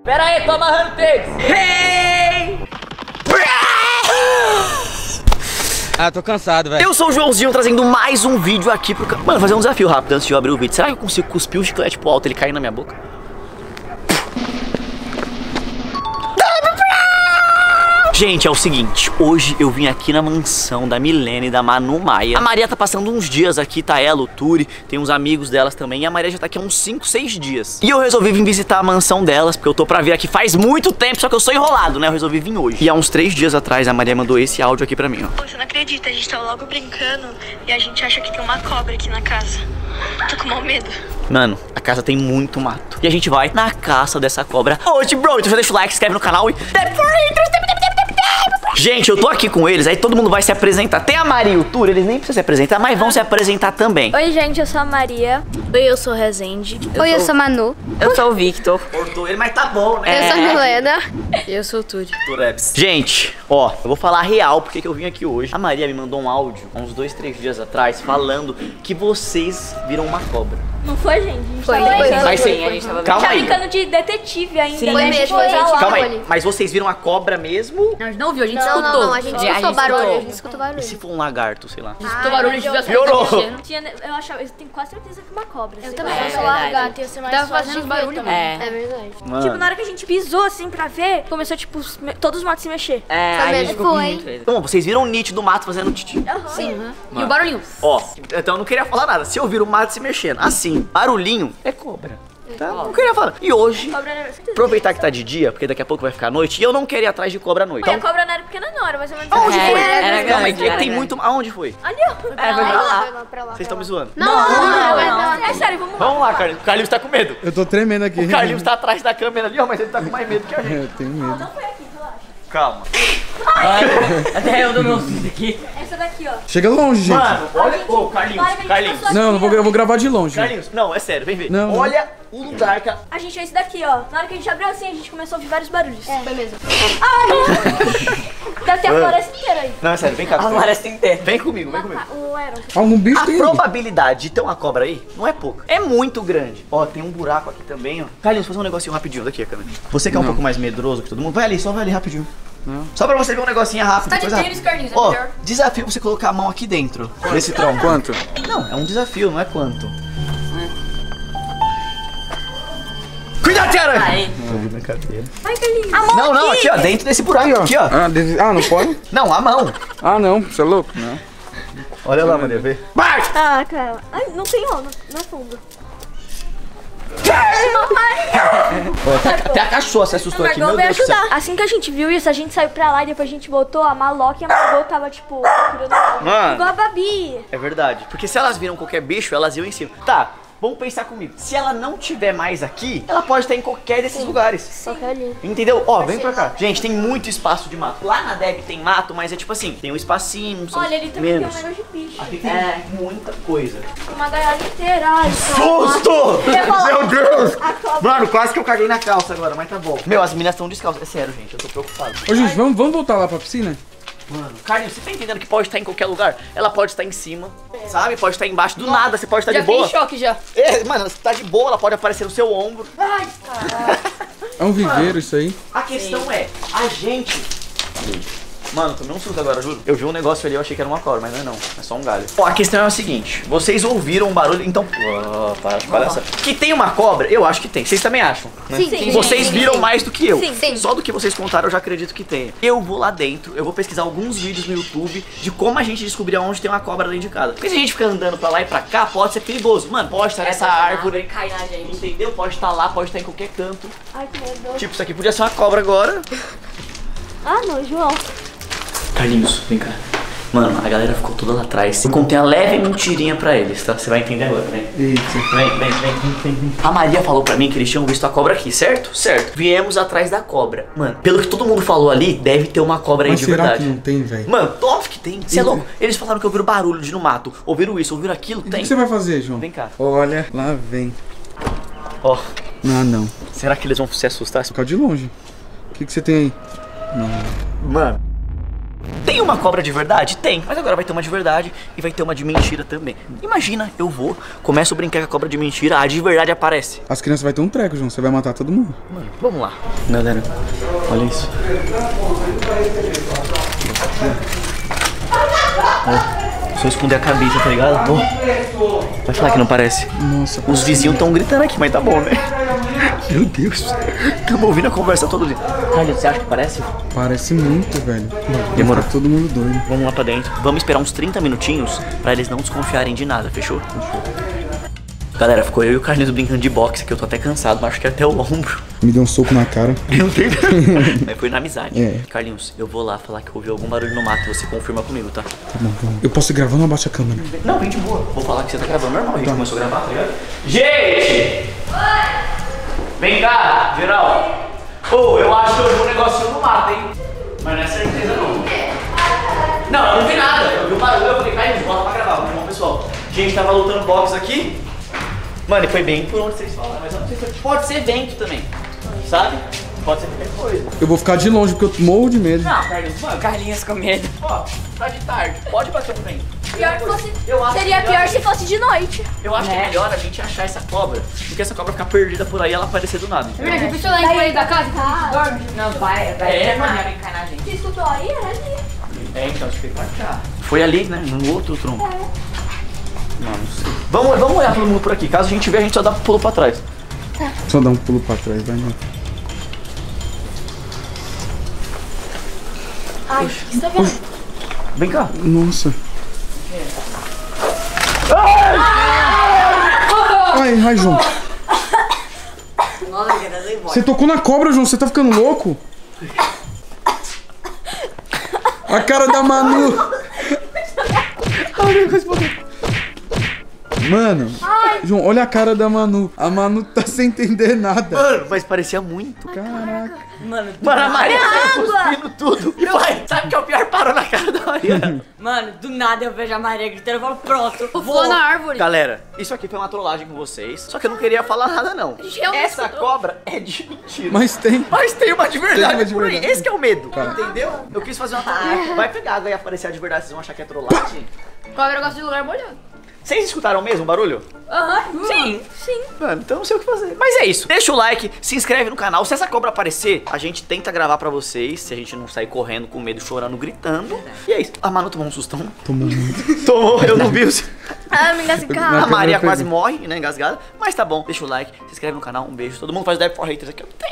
Pera aí, toma Hunted! Hey! Ah, tô cansado, velho. Eu sou o Joãozinho trazendo mais um vídeo aqui pro canal. Mano, fazer um desafio rápido antes de eu abrir o vídeo. Será que eu consigo cuspir o chiclete pro alto e ele cair na minha boca? Gente, é o seguinte, hoje eu vim aqui na mansão da Milena e da Manu Maia. A Maria tá passando uns dias aqui, tá ela, o Turi, tem uns amigos delas também. E a Maria já tá aqui há uns 5, 6 dias. E eu resolvi vir visitar a mansão delas, porque eu tô pra vir aqui faz muito tempo, só que eu sou enrolado, né? Eu resolvi vir hoje. E há uns 3 dias atrás a Maria mandou esse áudio aqui pra mim, ó. Você não acredita, a gente tá logo brincando e a gente acha que tem uma cobra aqui na casa. Tô com mau medo. Mano, a casa tem muito mato. E a gente vai na caça dessa cobra hoje, bro. Então já deixa o like, se inscreve no canal e... Gente, eu tô aqui com eles, aí todo mundo vai se apresentar. Tem a Maria e o Turi, eles nem precisam se apresentar, mas vão se apresentar também. Oi, gente, eu sou a Maria. Oi, eu sou o Rezende. Oi, eu sou a Manu. Eu sou o Victor. Cortou ele, mas tá bom, né? Eu sou a Milena. E eu sou o Turi. Gente, ó, eu vou falar a real porque que eu vim aqui hoje. A Maria me mandou um áudio, há uns 2, 3 dias atrás, falando que vocês viram uma cobra. Não foi, gente? A gente Foi, tava foi. brincando. Mas sim, a gente tava Calma Tá aí. brincando de detetive ainda, Sim, né? foi A gente mesmo, foi a gente lá. Calma aí, ali. mas vocês viram a cobra mesmo? A gente não viu, a gente Não, escutou. não, a gente escutou barulho, a gente escutou barulho. E se for um lagarto, sei lá? escutou barulho, a gente viu as Piorou. coisas mexendo. Eu achava, eu tenho quase certeza que é uma cobra. Eu sei também. lá. Eu sou verdade. lagarta, ia ser mais Tava fácil fazendo de barulho ver também. mesmo. É verdade. Mano. Tipo, na hora que a gente pisou assim pra ver, começou, tipo, todos os matos se mexer. É, Foi aí a gente mesmo. ficou com Foi. muito medo. Então, vocês viram o nítido mato fazendo titi. Sim. E o barulhinho? Ó, então eu não queria falar nada. Se eu vir o mato se mexendo, assim, barulhinho, é cobra. Tá? Não queria falar. E hoje, Cobra não era... aproveitar que tá de dia, porque daqui a pouco vai ficar noite, e eu não queria ir atrás de cobra à noite. E a Então, cobra não era pequena não, era mais ou menos... aonde foi? era Calma aí, grande, é que era tem grande. muito... Aonde foi? Ali, ó. É, vai lá. Vocês estão me zoando? Não. É sério, vamos lá. Vamos lá, Carlinhos. O Carlinhos tá com medo. Eu tô tremendo aqui. O Carlinhos tá atrás da câmera ali, ó, mas ele tá com mais medo que a gente. Eu tenho medo. Não foi aqui, relaxa. Calma. Até eu dou meu filho aqui. Essa daqui, ó. Chega longe, gente. Mano, olha... Ô, Carlinhos, Carlinhos. Não, eu vou gravar de longe. Carlinhos, não, é sério, vem ver. Não. Olha o lugar que a... A gente fez esse daqui, ó. Na hora que a gente abriu assim, a gente começou a ouvir vários barulhos. Foi mesmo. Deve ter a floresta inteira aí. Não, é sério, vem cá. A floresta inteira. Vem comigo, vem comigo. O Aaron. Algum bicho A tem. probabilidade de ter uma cobra aí não é pouca. É muito grande. Ó, tem um buraco aqui também, ó. Carlinhos, fazer um negocinho rapidinho daqui, a câmera. Você que é um pouco mais medroso que todo mundo, vai ali, só vai ali rapidinho. Não. Só pra você ver um negocinho rápido. Tá de coisa tênis, rápida. Carlinhos, é Ó, melhor. desafio pra você colocar a mão aqui dentro desse tronco. Quanto? Não, é um desafio, não é quanto. Cuidado, Tiara! Aí. Brincadeira. Ai, Carlinhos. Não, não, aqui, ó, dentro desse buraco, aqui, ó. Ah, não pode? Não, a mão. Ah, não. Você é louco? Não. Olha lá, Maria, vê. Vai! Ah, cara. Ai, não tem ó, não é fundo. Ó, até a cachorra se assustou aqui, meu Margot veio Deus do céu. ajudar. Assim que a gente viu isso, a gente saiu pra lá e depois a gente voltou, a Maloca e a Margot tava, tipo, procurando Mano. igual a Babi. É verdade, porque se elas viram qualquer bicho, elas iam em cima. Tá, vamos pensar comigo. Se ela não tiver mais aqui, ela pode estar em qualquer desses lugares. Só que ali. Entendeu? Ó, vem pra cá. Gente, tem muito espaço de mato. Lá na Deb tem mato, mas é tipo assim, tem um espacinho, são Olha, ele também menos. tem um negócio de bicho. Aqui tem muita coisa. Uma gaiola inteira. Ai, Susto! ia falar. Meu Deus! A cobra. Mano, quase que eu caguei na calça agora, mas tá bom. Meu, as meninas estão descalças. É sério, gente, eu tô preocupado. Ô, gente, vamos voltar lá pra piscina? Mano, Carlinhos, você tá entendendo que pode estar em qualquer lugar? Ela pode estar em cima, sabe? Pode estar embaixo, do nada, você pode estar Já de fiquei boa. em choque já. É, mano, você tá de boa, ela pode aparecer no seu ombro. É um viveiro isso aí. A questão é, a gente... Mano, tomei um susto agora, juro. Eu vi um negócio ali, eu achei que era uma cobra, mas não é não. É só um galho. Ó, a questão é a seguinte. Vocês ouviram um barulho, então... Para de palhaçada. Que tem uma cobra? Eu acho que tem. Vocês também acham? Né? Sim. Vocês viram mais do que eu. Sim. Só do que vocês contaram eu já acredito que tem. Eu vou lá dentro, eu vou pesquisar alguns vídeos no YouTube de como a gente descobrir onde tem uma cobra dentro de casa. Porque se a gente fica andando pra lá e pra cá, pode ser perigoso. Mano, pode estar nessa árvore. Cai na gente. Entendeu? Pode estar lá, pode estar em qualquer canto. Ai, que medo. Tipo, isso aqui podia ser uma cobra agora. Ah, não, João. Carlinhos, vem cá. Mano, a galera ficou toda lá atrás. Eu contei uma leve mentirinha pra eles, tá? Você vai entender agora, vem. Eita. Vem. A Maria falou pra mim que eles tinham visto a cobra aqui, certo? Certo. Viemos atrás da cobra. Mano, pelo que todo mundo falou ali, deve ter uma cobra aí Mas de será verdade. que não tem, velho? Mano, óbvio que tem. Você é louco? Eles falaram que ouviram barulho de no mato. Ouviram isso, ouviram aquilo? O Tem. que você vai fazer, João? Vem cá. Olha, lá vem. Ó, Ah, não. será que eles vão se assustar? Ficar de longe. O que você tem aí? Mano. Tem uma cobra de verdade? Tem. Mas agora vai ter uma de verdade e vai ter uma de mentira também. Imagina, eu vou, começo a brincar com a cobra de mentira, a de verdade aparece. As crianças vão ter um treco, João. Você vai matar todo mundo. Mano, vamos lá. Galera, olha isso. Ó, só esconder a cabeça, tá ligado? Ó. Vai falar que não parece. Nossa. Os vizinhos estão gritando aqui, mas tá bom, né? Meu Deus. Estamos ouvindo a conversa todo dia. Carlos, você acha que parece? Parece muito, velho. Demorou. Tá todo mundo doido. Vamos lá pra dentro. Vamos esperar uns 30 minutinhos pra eles não desconfiarem de nada, fechou? Galera, ficou eu e o Carlinhos brincando de boxe, que eu tô até cansado, mas acho que até o ombro. Me deu um soco na cara. Não tem nada. Mas foi na amizade. É. Carlinhos, eu vou lá falar que ouvi algum barulho no mato e você confirma comigo, tá? Tá bom, vamos. Eu posso ir gravando ou abaixa a câmera? Não, vem de boa. Vou falar que você tá gravando normal. A gente começou a gravar, tá ligado? Gente! Vem cá, geral. Ô, eu acho que eu vi um negocinho no mato, hein? Mas não é certeza, não. Não, eu não vi nada. Eu vi um barulho, eu falei, Carlinhos, volta pra gravar. Vamos, pessoal. A gente tava lutando boxe aqui. Mano, e foi bem por onde vocês falaram, mas eu não sei se pode ser vento também, sabe? Pode ser qualquer coisa. Eu vou ficar de longe porque eu morro de medo. Não, Carlinhos, mano, Carlinhos com medo. ó, tá de tarde, pode bater um vento. Pior que fosse, Eu acho seria melhor- pior se fosse de noite. Eu acho que é melhor a gente achar essa cobra, porque essa cobra ficar perdida por aí e ela aparecer do nada. Menina, que pessoa lá em frente da casa que a gente dorme. Não, vai É, mano. brincar na gente. Você escutou aí? Era ali. É, então, acho que foi pra cá. Foi ali, né, no outro tronco. Não, não sei. Vamos olhar todo mundo por aqui, caso a gente ver, a gente só dá um pulo pra trás. Só dá um pulo pra trás, vai, não. Ai, o que você tá vendo? Vem cá. Nossa. Ai, João. Você tocou na cobra, João. Você tá ficando louco? A cara da Manu. Mano, João, olha a cara da Manu. A Manu tá sem entender nada. Mano, mas parecia muito. Caraca. Mano, Mano, a Maria saiu cuspindo tudo. E vai, sabe o que é o pior? Parou na cara da Maria. mano, do nada eu vejo a Maria gritando, eu falo, pronto. Pulou na árvore. Galera, isso aqui foi uma trollagem com vocês. Só que eu não queria falar nada, não. realmente Essa escutou. cobra é de mentira. Mas tem. Mas tem uma de verdade Tem uma de por aí. verdade. Esse que é o medo. Tá. Entendeu? Eu quis fazer uma trollagem. Vai pegar água e aparecer a de verdade. Vocês vão achar que é trollagem. Cobra gosta de lugar molhado. Vocês escutaram mesmo o barulho? Sim. Mano, então não sei o que fazer. Mas é isso. Deixa o like, se inscreve no canal. Se essa cobra aparecer, a gente tenta gravar pra vocês. Se a gente não sair correndo com medo, chorando, gritando. E é isso. A Manu tomou um sustão. Tomou muito. Tomou, eu não vi o... Ah, me engasgar. A Maria câmera quase pegou. morre, né, engasgada. Mas tá bom, deixa o like, se inscreve no canal. Um beijo. Todo mundo faz o Deb for Haters aqui.